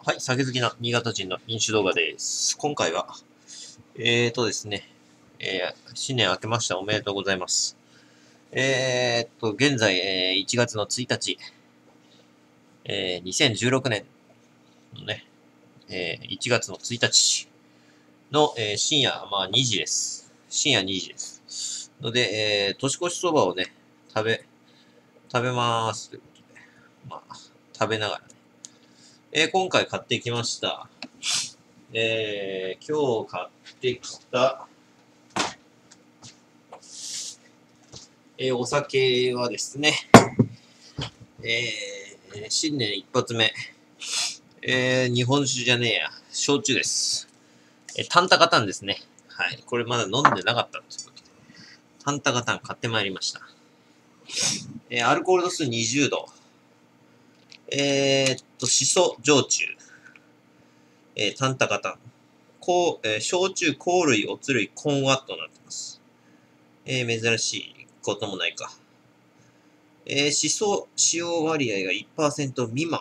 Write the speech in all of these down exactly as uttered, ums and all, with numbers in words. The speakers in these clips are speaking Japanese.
はい、酒好きな新潟人の飲酒動画です。今回は、えーとですね、えー、新年明けましておめでとうございます。えーと、現在、えー、いちがつのついたち、えー、にせんじゅうろくねんのね、えー、いちがつのついたちの、えー、深夜、まあにじです。深夜にじです。ので、えー、年越しそばをね、食べ、食べまーす。ということで、まあ、食べながらね。えー、今回買ってきました。えー、今日買ってきた、えー、お酒はですね、えー、新年一発目、えー、日本酒じゃねえや、焼酎です。えー、タンタカタンですね。はい。これまだ飲んでなかったんですけど、タンタカタン買ってまいりました。えー、アルコール度数にじゅうど。えー、っと、しそ焼酎。えー、タンタカタン。こう、えー、焼酎、香類、おつ類、混和となってます。えー、珍しいこともないか。えー、しそ使用割合が いちパーセント 未満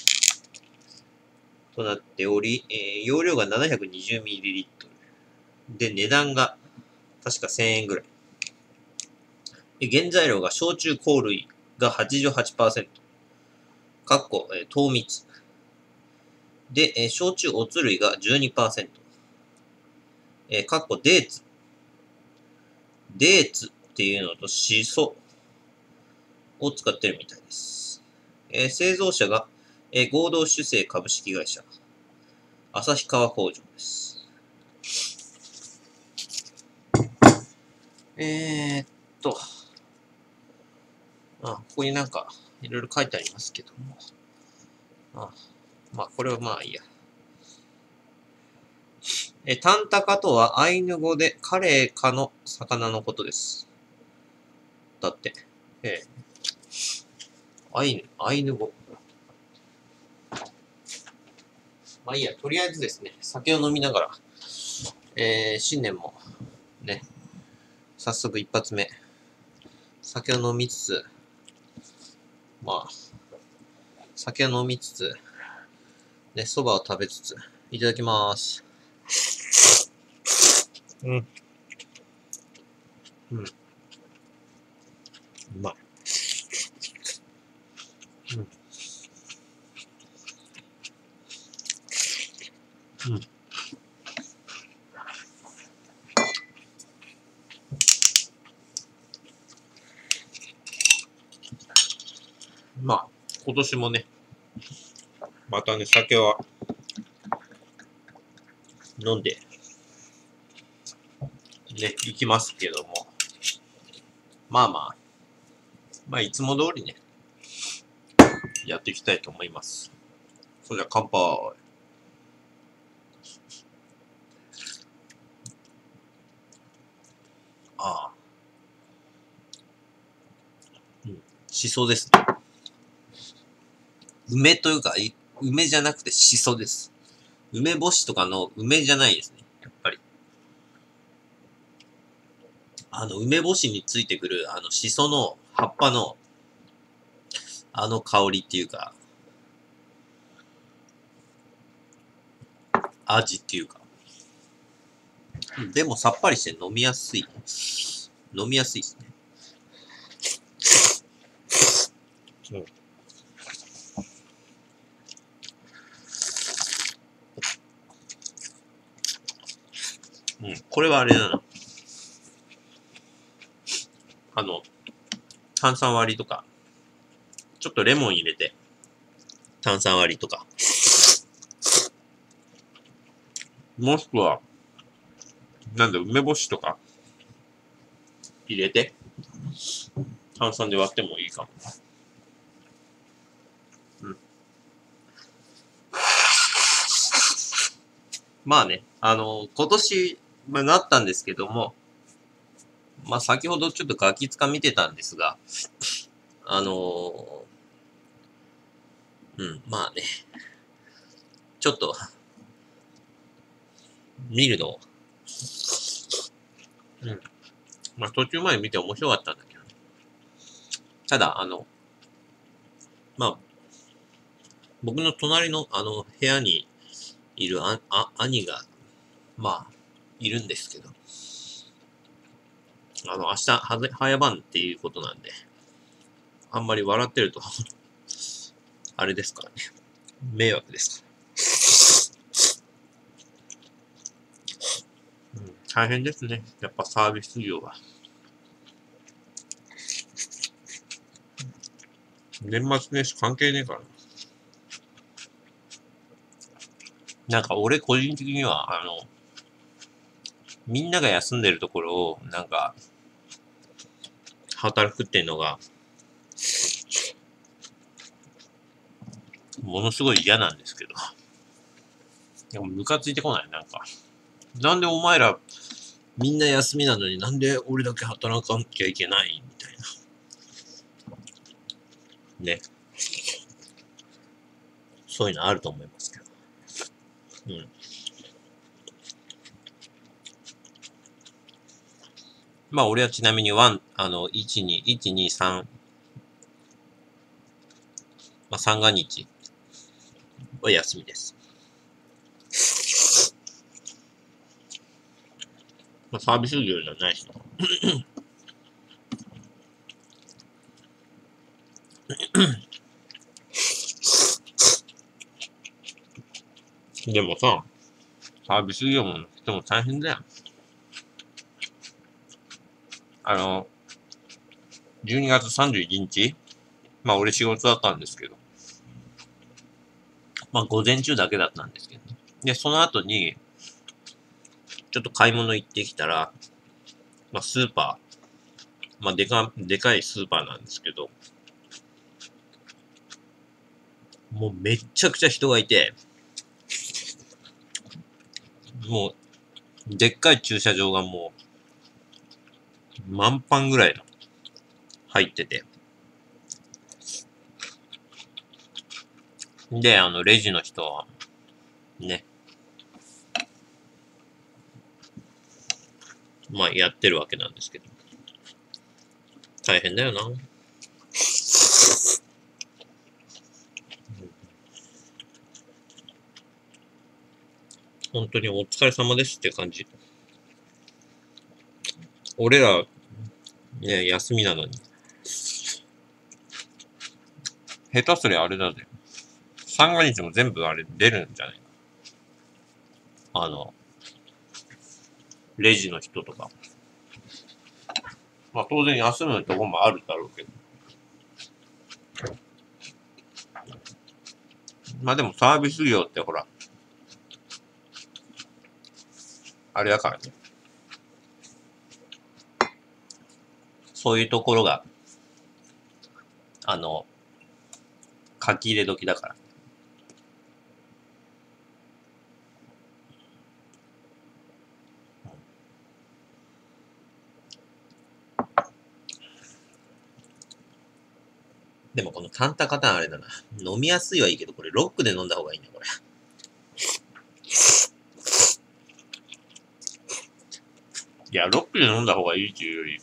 となっており、えー、容量が ななひゃくにじゅうミリリットル。で、値段が確かせんえんぐらい。原材料が焼酎香類が はちじゅうはちパーセント。かっこ、えー、糖蜜。で、えー、焼酎おつ類が じゅうにパーセント。えー、かっこデーツ。デーツっていうのとシソを使ってるみたいです。えー、製造者が、えー、合同酒製株式会社。旭川工場です。えー、っと、あ、ここになんか、いろいろ書いてありますけども。あ、まあ、これはまあいいや。え、タンタカとはアイヌ語でカレイ科の魚のことです。だって。ええ。アイヌ、アイヌ語。まあいいや、とりあえずですね、酒を飲みながら、えー、新年も、ね、早速一発目、酒を飲みつつ、まあ、酒を飲みつつ、ね、蕎麦を食べつつ、いただきまーす。うん。うん。うまい。うん。うん。まあ、今年もね、またね、酒は飲んで、ね、行きますけども、まあまあ、まあいつも通りね、やっていきたいと思います。それじゃ乾杯。ああ。うん。しそですね。梅というか、梅じゃなくてしそです。梅干しとかの梅じゃないですね。やっぱり。あの、梅干しについてくる、あの、しその葉っぱの、あの香りっていうか、味っていうか。でもさっぱりして飲みやすい。飲みやすいですね。うん。うん。これはあれだな。あの、炭酸割りとか、ちょっとレモン入れて、炭酸割りとか。もしくは、なんだ、梅干しとか入れて、炭酸で割ってもいいかも。うん。まあね、あの、今年、まあ、なったんですけども、まあ先ほどちょっとガキつか見てたんですが、あのー、うん、まあね、ちょっと、見るの、うん。まあ途中まで見て面白かったんだけど、ただ、あの、まあ、 僕の隣のあの部屋にいるああ兄が、まあ、いるんですけど、あの、明日、はぜ早番っていうことなんで、あんまり笑ってると、あれですからね。迷惑ですから。うん、大変ですね。やっぱサービス業は。年末年始関係ねえからな。なんか俺個人的には、あの、みんなが休んでるところを、なんか、働くっていうのが、ものすごい嫌なんですけど。でもムカついてこない、なんか。なんでお前ら、みんな休みなのになんで俺だけ働かなきゃいけないみたいな。ね。そういうのあると思いますけど。うん。まあ俺はちなみにワン、あの、いち、に、いち、に、さん、まあ三が日は休みです。まあサービス業じゃないし。でもさ、サービス業の人も大変だよ。あの、じゅうにがつさんじゅういちにち、まあ俺仕事だったんですけど、まあ午前中だけだったんですけど、ね、で、その後に、ちょっと買い物行ってきたら、まあスーパー、まあでか、でかいスーパーなんですけど、もうめっちゃくちゃ人がいて、もう、でっかい駐車場がもう、満帆ぐらいの、入ってて。で、あの、レジの人は、ね、まあやってるわけなんですけど。大変だよな。本当にお疲れ様ですって感じ。俺ら、ね、休みなのに。下手すりゃあれだぜ。三が日も全部あれ出るんじゃないか。あの、レジの人とか。まあ当然休むとこもあるだろうけど。まあでもサービス業ってほら、あれだからね。そういうところが、あの、書き入れ時だから。でもこのタンタカタンあれだな。飲みやすいはいいけど、これロックで飲んだ方がいいね、これ。いや、ロックで飲んだ方がいいっていうより、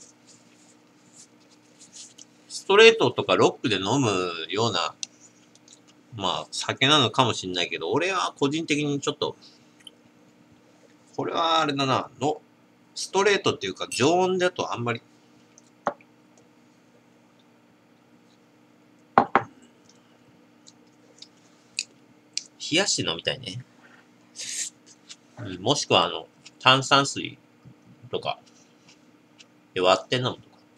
ストレートとかロックで飲むような、まあ、酒なのかもしんないけど、俺は個人的にちょっと、これはあれだな、の、ストレートっていうか常温だとあんまり、冷やして飲みたいね。うん、もしくはあの、炭酸水とかで割って飲むとか。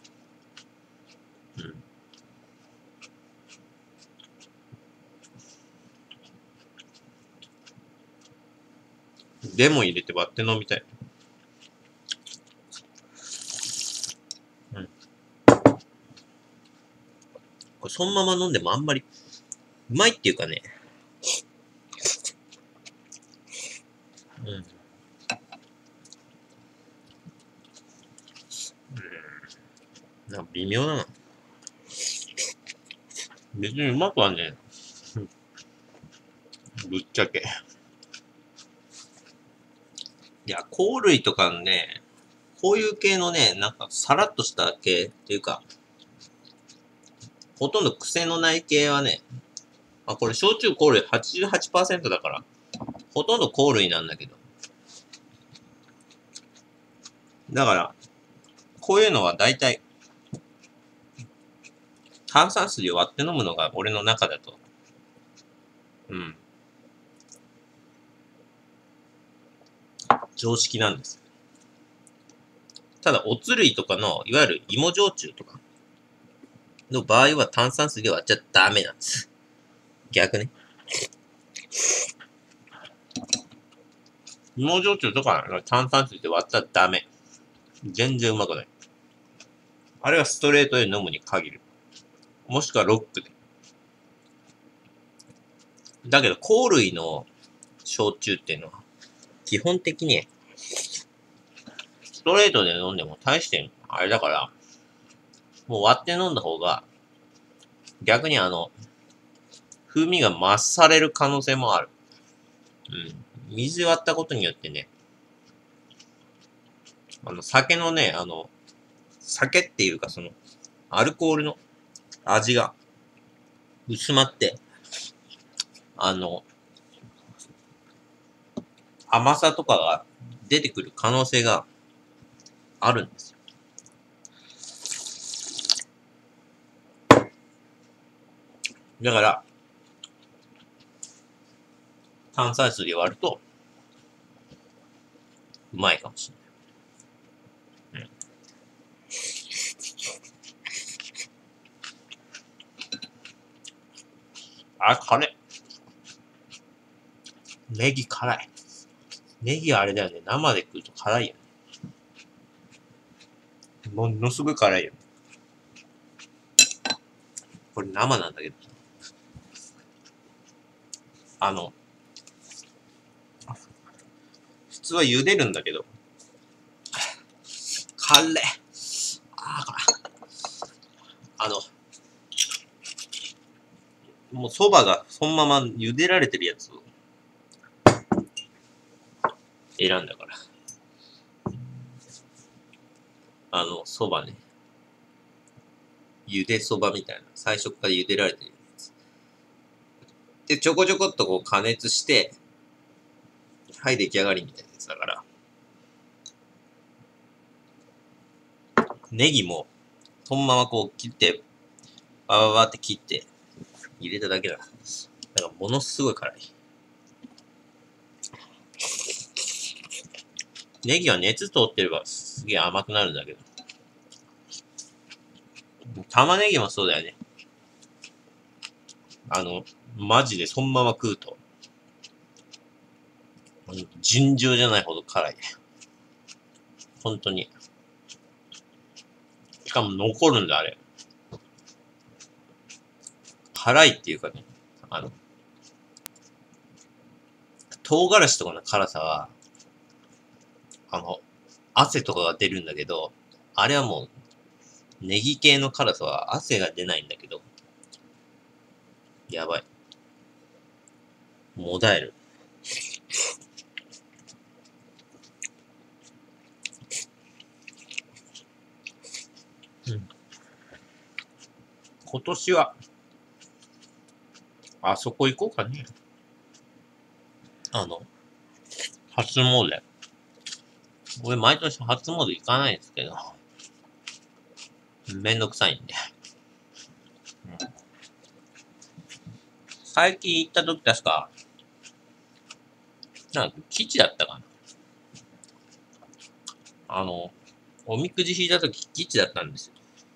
うん。レモン入れて割って飲みたい。うん。これそのまま飲んでもあんまり、うまいっていうかね。うん。うん。なんか微妙だな。別にうまくはね、ぶっちゃけ。いや、香類とかのね、こういう系のね、なんかさらっとした系っていうか、ほとんど癖のない系はね、 あ、これ焼酎香類 はちじゅうはちパーセント だから、ほとんど香類なんだけど。だから、こういうのは大体、炭酸水を割って飲むのが俺の中だと、うん。常識なんです。ただ、おつ類とかの、いわゆる芋焼酎とかの場合は炭酸水で割っちゃダメなんです。逆ね。芋焼酎とか炭酸水で割っちゃダメ。全然うまくない。あれはストレートで飲むに限る。もしくはロックで。だけど、香類の焼酎っていうのは、基本的に、ストレートで飲んでも大して、あれだから、もう割って飲んだ方が、逆にあの、風味が増される可能性もある。うん。水割ったことによってね、あの、酒のね、あの、酒っていうかその、アルコールの味が薄まって、あの、甘さとかが出てくる可能性があるんですよ。だから、炭酸水で割ると、うまいかもしれない。うん。あ、辛い。ネギ辛い。ネギはあれだよね。生で食うと辛いよね。ものすごい辛いよ。これ生なんだけど。あの、普通は茹でるんだけど、辛い。あー辛い。あの、もう蕎麦がそのまま茹でられてるやつを選んだから。あの、蕎麦ね。茹で蕎麦みたいな。最初から茹でられてるやつ。で、ちょこちょこっとこう加熱して、はい、出来上がりみたいなやつだから。ネギも、そのままこう切って、バババって切って、入れただけだ。だからものすごい辛い。ネギは熱通ってればすげえ甘くなるんだけど。玉ねぎもそうだよね。あの、マジでそのまま食うと、尋常じゃないほど辛い。本当に。しかも残るんだ、あれ。辛いっていうかね、あの、唐辛子とかの辛さは、あの、汗とかが出るんだけど、あれはもう、ネギ系の辛さは汗が出ないんだけど、やばい。もだえる。うん。今年は、あそこ行こうかね。あの、初詣。俺毎年初詣行かないんですけど、めんどくさいんで。うん、最近行った時確か、なんか基地だったかな。あの、おみくじ引いた時基地だったんです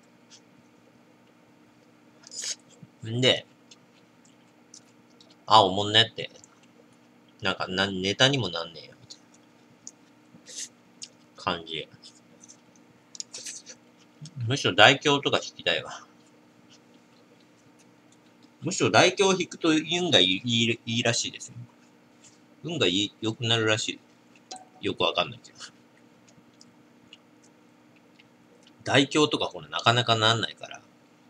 よ。んで、あ、おもんねって。なんか、な、ネタにもなんねえよ、みたいな感じ。むしろ大凶とか引きたいわ。むしろ大凶を引くと運がいい、いい、いいらしいですよ。運がいい、良くなるらしい。よくわかんないけど。大凶とかほら、なかなかなんないから。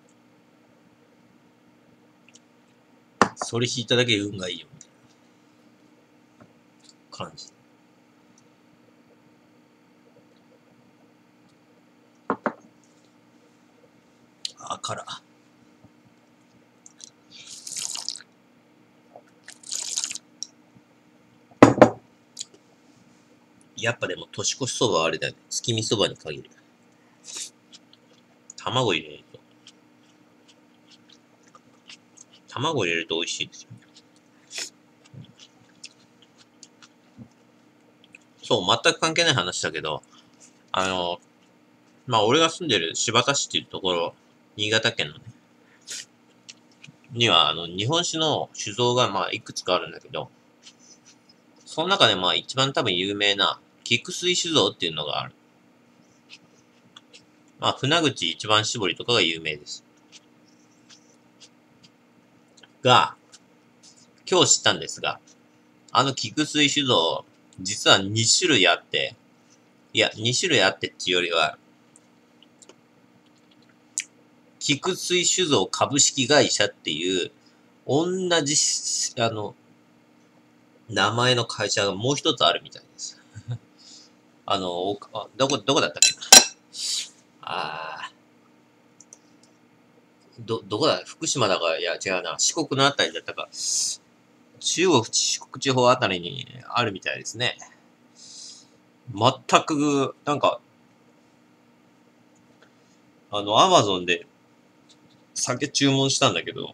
それ引いただけで運がいいよ、みたいな感じ。あ、から。 やっぱでも年越しそばはあれだよね。月見そばに限る。卵入れると。卵入れると美味しいですよ。そう、全く関係ない話だけど、あの、まあ、俺が住んでる新発田市っていうところ、新潟県のね、には、あの、日本酒の酒造が、まあ、いくつかあるんだけど、その中で、まあ、一番多分有名な、菊水酒造っていうのがある。まあ、船口一番搾りとかが有名です。が、今日知ったんですが、あの菊水酒造、実はに種類あって、いや、に種類あってっていうよりは、菊水酒造株式会社っていう、同じ、あの、名前の会社がもう一つあるみたいです。あの、あどこ、どこだったっけな。あー、ど、どこだ福島だか、いや違うな。四国のあたりだったか。中国、四国地方あたりにあるみたいですね。全く、なんか、あの、アマゾンで酒注文したんだけど、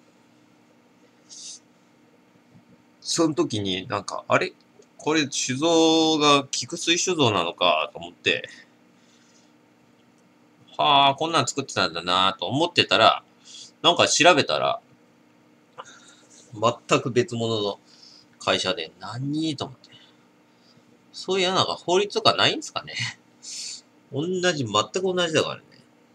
その時になんか、あれこれ酒造が菊水酒造なのかと思って、はあ、こんなん作ってたんだなと思ってたら、なんか調べたら、全く別物の会社で何と思って。そういうなんか法律とかないんですかね。同じ、全く同じだからね。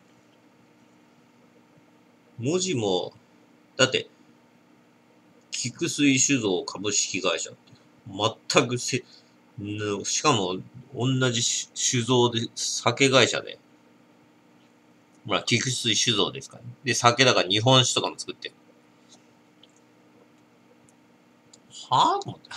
文字も、だって、菊水酒造株式会社って、全くせ、しかも同じ酒造で、酒会社で、ほら、菊水酒造ですからね。で、酒だから日本酒とかも作ってる。はぁと思って。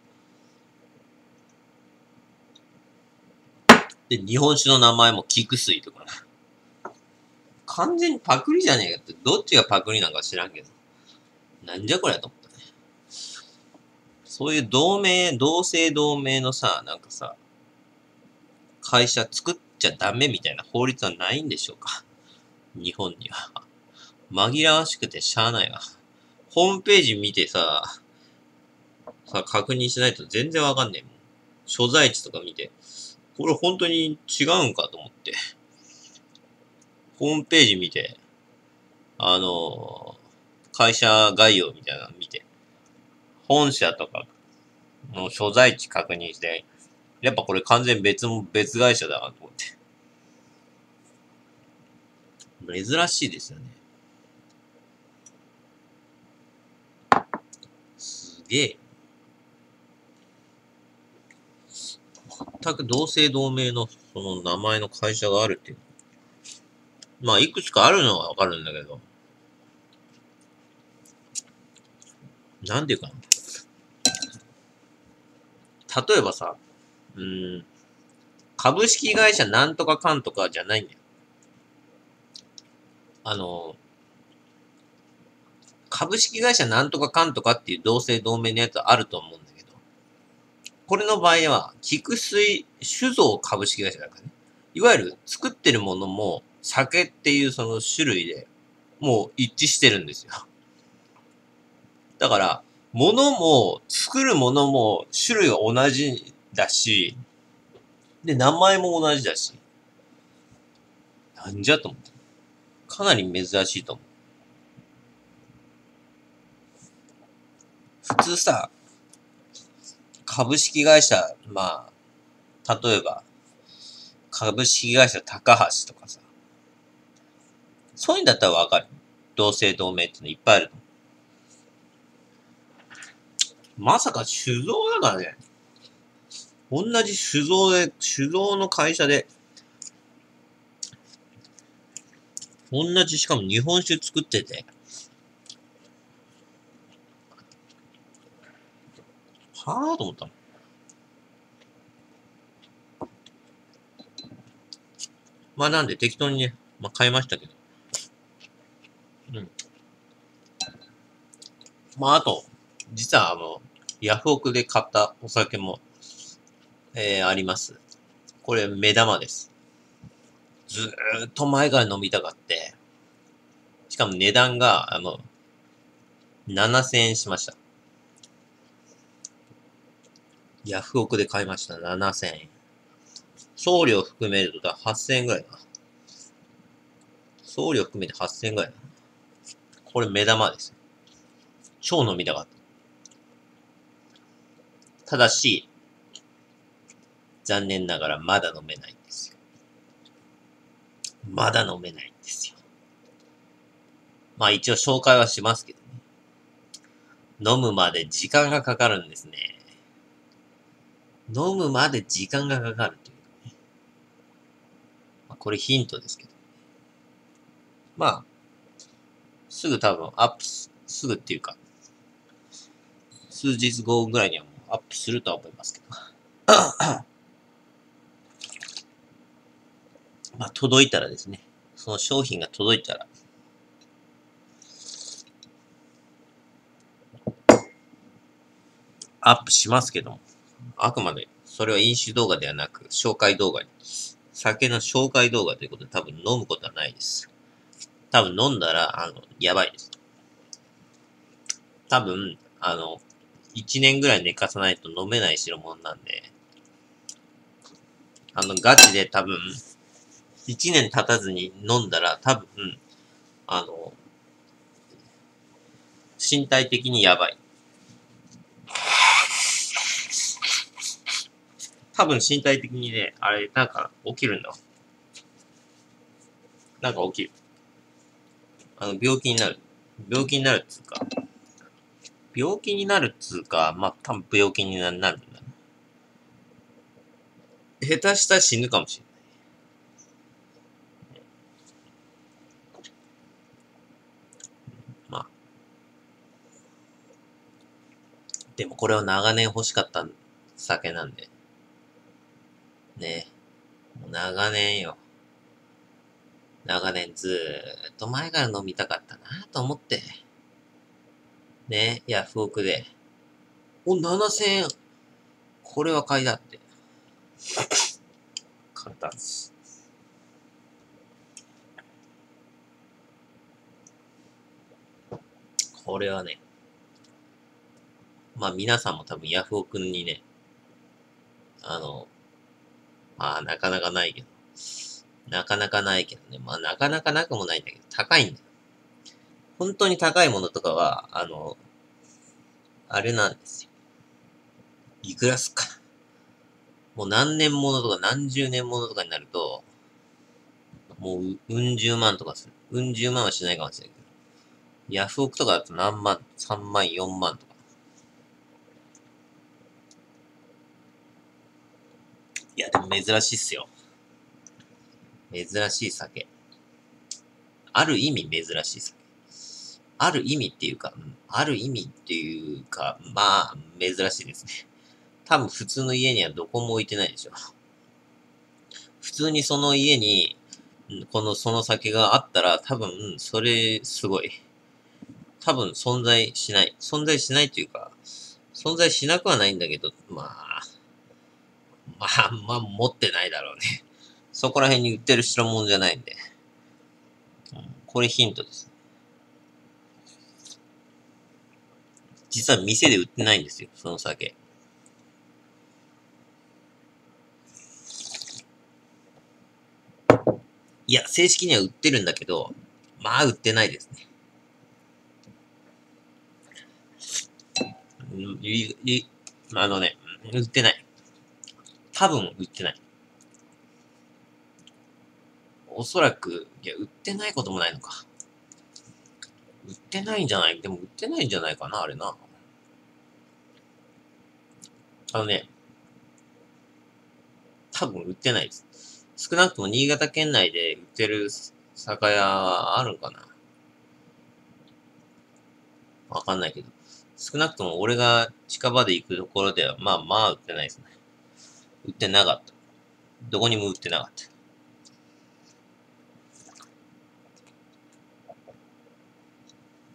で、日本酒の名前も菊水とかね。完全にパクリじゃねえかって、どっちがパクリなんか知らんけど。なんじゃこりゃと思ったね。そういう同盟、同姓同名のさ、なんかさ、会社作っちゃダメみたいな法律はないんでしょうか。日本には。紛らわしくてしゃあないわ。ホームページ見てさ、さ、確認しないと全然わかんねえもん。所在地とか見て、これ本当に違うんかと思って。ホームページ見て、あのー、会社概要みたいなの見て、本社とかの所在地確認して、やっぱこれ完全別も、別会社だなと思って。珍しいですよね。すげえ。全く同姓同名のその名前の会社があるっていう。まあ、いくつかあるのはわかるんだけど、なんていうかな。例えばさ、うーん、株式会社なんとかかんとかじゃないんだよ。あの、株式会社なんとかかんとかっていう同姓同名のやつあると思うんだけど、これの場合は、菊水酒造株式会社だからね。いわゆる作ってるものも酒っていうその種類でもう一致してるんですよ。だから、物も、作るものも種類が同じだし、で、名前も同じだし、なんじゃと思って。かなり珍しいと思う。普通さ、株式会社、まあ、例えば、株式会社高橋とかさ、そういうんだったらわかる。同姓同名ってのいっぱいあると思う。まさか酒造だからね。同じ酒造で、酒造の会社で、同じしかも日本酒作ってて、はぁと思ったの。まあなんで適当にね、まあ買いましたけど。うん。まああと、実はあの、ヤフオクで買ったお酒も、 えー、あります。これ、目玉です。ずーっと前から飲みたかって、しかも値段が、あの、ななせんえんしました。ヤフオクで買いました。ななせんえん。送料含めるとはっせんえんぐらいだな。送料含めてはっせんえんぐらいだな。これ目玉です。超飲みたかった。ただし、残念ながらまだ飲めないんですよ。まだ飲めないんですよ。まあ一応紹介はしますけどね。飲むまで時間がかかるんですね。飲むまで時間がかかるというかね。まあ、これヒントですけど。まあ、すぐ多分アップす、すぐっていうか、数日後ぐらいにはもうアップするとは思いますけど。まあ、届いたらですね、その商品が届いたら、アップしますけども、あくまで、それは飲酒動画ではなく、紹介動画に、酒の紹介動画ということで多分飲むことはないです。多分飲んだら、あの、やばいです。多分、あの、一年ぐらい寝かさないと飲めない代物なんで、あの、ガチで多分、一年経たずに飲んだら多分、あの、身体的にやばい。多分身体的にね、あれ、なんか起きるんだわ。なんか起きる。あの、病気になる。病気になるっつうか、病気になるっつうか、まあ、多分病気になるんだな。下手したら死ぬかもしれない。まあ。でもこれは長年欲しかった酒なんで。ね。もう長年よ。長年ずーっと前から飲みたかったなと思って。ね。ヤフオクで。お、ななせんえん。これは買いだって。買ったんです。これはね。まあ皆さんも多分ヤフオクにね、あの、まあなかなかないけど。なかなかないけどね。まあなかなかなくもないんだけど、高いんだよ。本当に高いものとかは、あの、あれなんですよ。いくらすか。もう何年ものとか何十年ものとかになると、もう、うん十万とかする。うん十万はしないかもしれないけど。ヤフオクとかだと何万、さんまん、よんまんとか。いや、でも珍しいっすよ。珍しい酒。ある意味珍しい酒。ある意味っていうか、うん、ある意味っていうか、まあ、珍しいですね。多分普通の家にはどこも置いてないでしょ。普通にその家に、この、その酒があったら、多分、それ、すごい。多分存在しない。存在しないというか、存在しなくはないんだけど、まあ、まあ、まあ、持ってないだろうね。そこら辺に売ってる代物じゃないんで。うん、これヒントです。実は店で売ってないんですよ、その酒。いや、正式には売ってるんだけど、まあ、売ってないですね。うん、いいあのね、売ってない。多分売ってない。おそらく、いや、売ってないこともないのか。売ってないんじゃないでも売ってないんじゃないかな、あれな。あのね、多分売ってないです。少なくとも新潟県内で売ってる酒屋はあるんかな。わかんないけど。少なくとも俺が近場で行くところでは、まあまあ売ってないですね。売ってなかった。どこにも売ってなかった。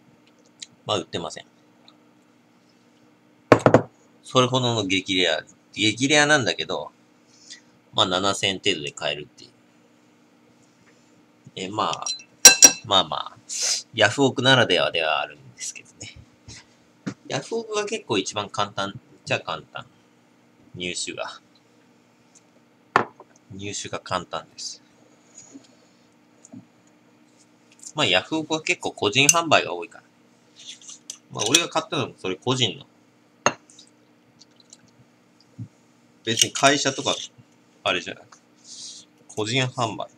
まあ売ってません。それほどの激レア激レアなんだけど、まあななせんえん程度で買えるっていう。え、まあ、まあまあ、ヤフオクならではではあるんですけどね。ヤフオクが結構一番簡単じゃ簡単。入手が。入手が簡単です。まあヤフオクは結構個人販売が多いから。まあ俺が買ったのもそれ個人の。別に会社とか、あれじゃない。個人販売です。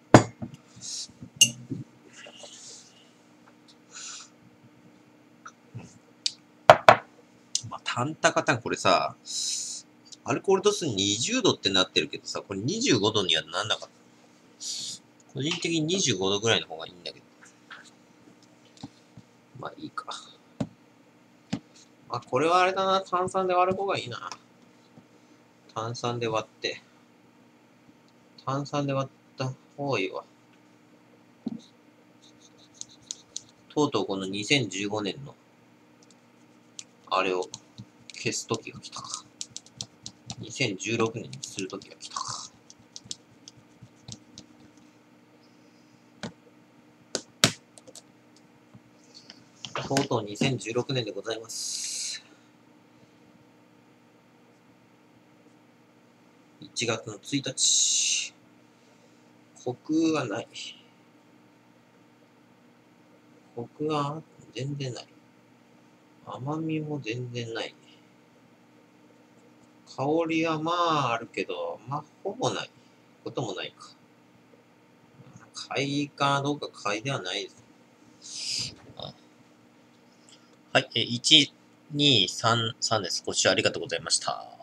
まあ、タンタカタンこれさ、アルコール度数にじゅうどってなってるけどさ、これにじゅうごどにはなんなかった。個人的ににじゅうごどぐらいの方がいいんだけど。まあいいか。まあこれはあれだな、炭酸で割る方がいいな。炭酸で割って。炭酸で割った方がいいわ。とうとうこのにせんじゅうごねんの、あれを消す時が来たか。にせんじゅうろくねんにする時が来たか。とうとうにせんじゅうろくねんでございます。いちがつのついたち。コクはない。コクは全然ない。甘みも全然ない。香りはまああるけど、まあほぼないこともないか。買いかどうか買いではないです。はい、え、いち、に、さん、さんです。ご視聴ありがとうございました。